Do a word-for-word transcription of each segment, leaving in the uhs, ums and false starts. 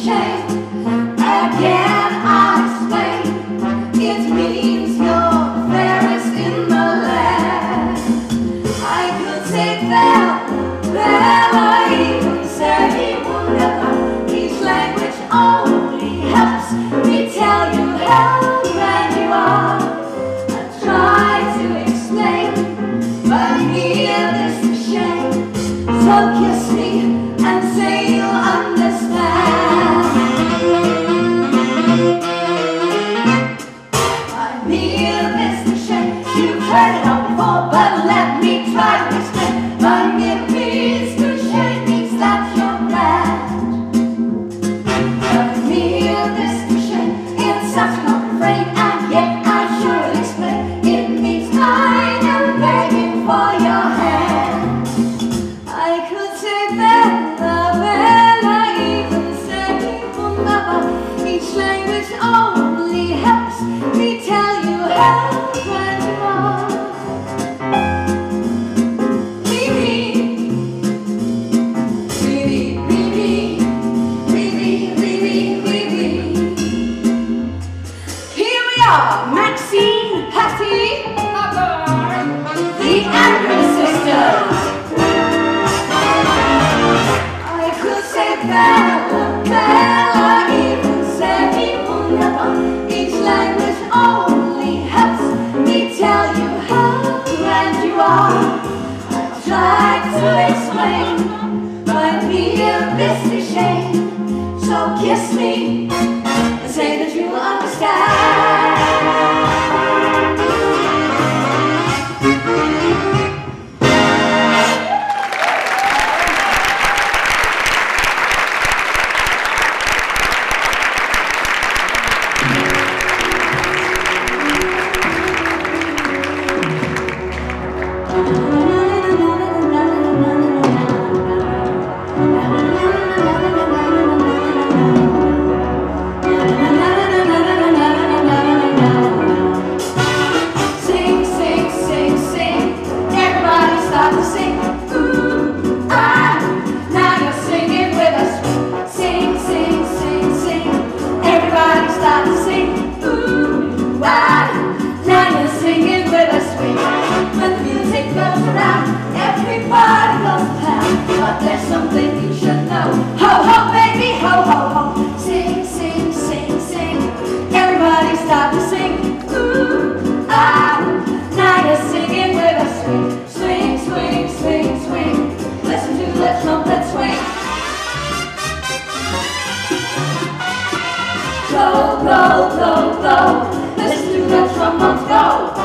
shame. Again I'll explain. It means you're fairest in the land. I could say there, there I even say whatever. Each language only helps me tell you how grand you are. I try to explain, but here there's a shame. So kiss me and say you'll understand. I mean it's a shame. You've heard it all before, but let me try to explain. My mere means to shame means that you're glad. I mean this to shame in such an open frame, and yet I should explain. It means I am begging for your hand. I could say that the I even say wunderbar. Each language only helps me tell you how grand you are. Baby, baby, baby, baby, baby, baby. Here we are, Maxine, Patty, the Andrews sisters. I could say Bella, Bella, even say wunderbar. Each language only helps me tell you how grand you are. I tried to explain, but here this is shame. So kiss me and say that you understand. Sing, sing, sing, sing. Everybody start to sing. Ooh, ah. Now you're singing with us. Sing, sing, sing, sing. Everybody start to sing. Ooh, ah. Now you're singing with us. When the music goes around, everybody goes to town. But there's something you should know. Ho, ho, baby, ho, ho, ho. Sing, sing, sing, sing. Everybody start to sing. Ooh, ah. Now you're singing with us. Swing, swing, swing, swing. Listen to the trumpet swing. Go, go, go, go. Listen to the trombones go.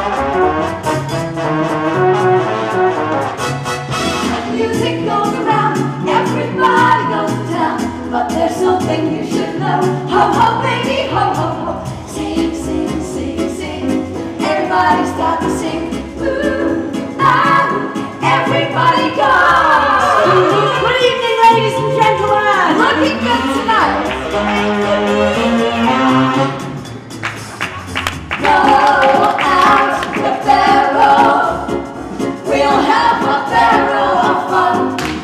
Music goes around, everybody goes to town. But there's something you should know. Ho, ho, baby, ho, ho, ho. Sing, sing, sing, sing. Everybody start to sing. Ooh, ah, everybody go. Good evening, ladies and gentlemen. Looking good tonight. Go out the barrel. We'll have a barrel of fun.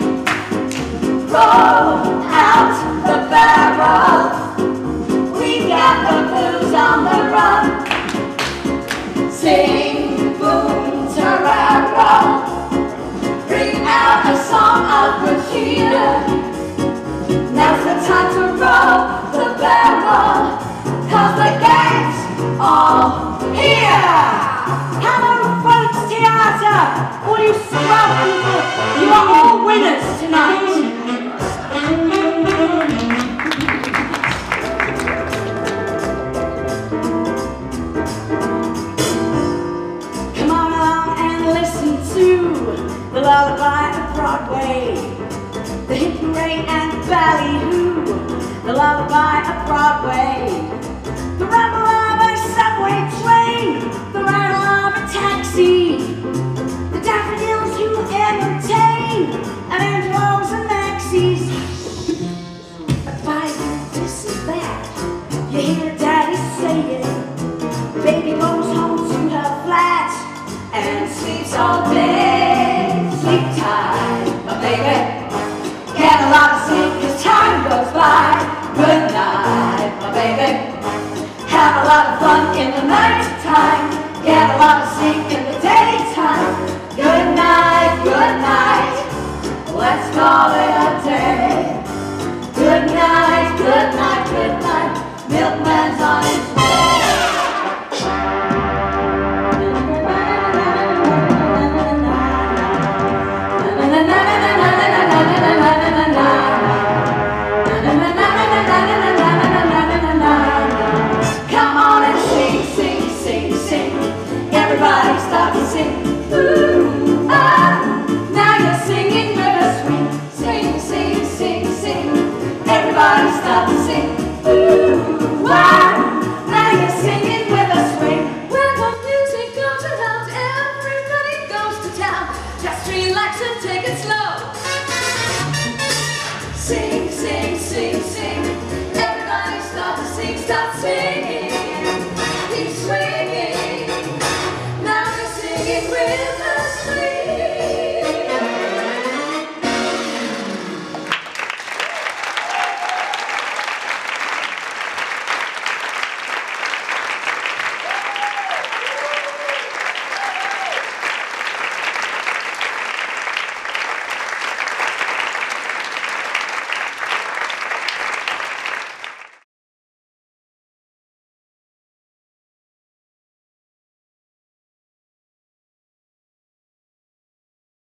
Roll out the barrel. We got the blues on the run. Sing, boom, tararo. Bring out a song of good cheer. Now's the time to roll the barrel, 'cause the gang's all here. Hello, folks, theater. All you swell people, you are all winners tonight. Come on along and listen to the lullaby of Broadway, the hit parade and ballyhoo, the lullaby of Broadway, the rumble of a subway train, the rattle of a taxi, the daffodils who entertain, and Angelos and Maxie's. By this is that, you hear Daddy saying, baby goes home to her flat and sleeps all day. Sleep tight, my baby. Get a lot of sleep 'cause time goes by. Good night. baby. Have a lot of fun in the night time. Get a lot of sleep in the daytime. Good night, good night. Let's call it a day. Good night, good night, good night. Milkman's on his way. Come on and sing, sing, sing, sing. Everybody stop and sing. Ooh, ah. Now you're singing with a swing. Sing, sing, sing, sing. Everybody stop and sing. Ooh, ah.